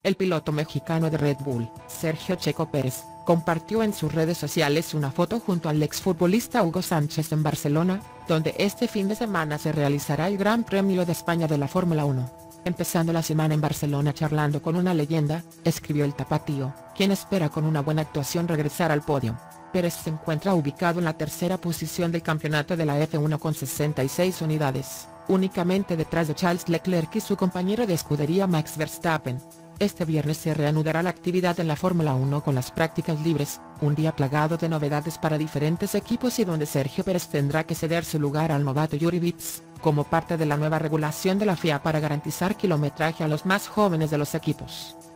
El piloto mexicano de Red Bull, Sergio Checo Pérez, compartió en sus redes sociales una foto junto al exfutbolista Hugo Sánchez en Barcelona, donde este fin de semana se realizará el Gran Premio de España de la Fórmula 1. Empezando la semana en Barcelona charlando con una leyenda, escribió el tapatío, quien espera con una buena actuación regresar al podio. Pérez se encuentra ubicado en la tercera posición del campeonato de la F1 con 66 unidades, únicamente detrás de Charles Leclerc y su compañero de escudería Max Verstappen. Este viernes se reanudará la actividad en la Fórmula 1 con las prácticas libres, un día plagado de novedades para diferentes equipos y donde Sergio Pérez tendrá que ceder su lugar al novato Yuri Vips, como parte de la nueva regulación de la FIA para garantizar kilometraje a los más jóvenes de los equipos.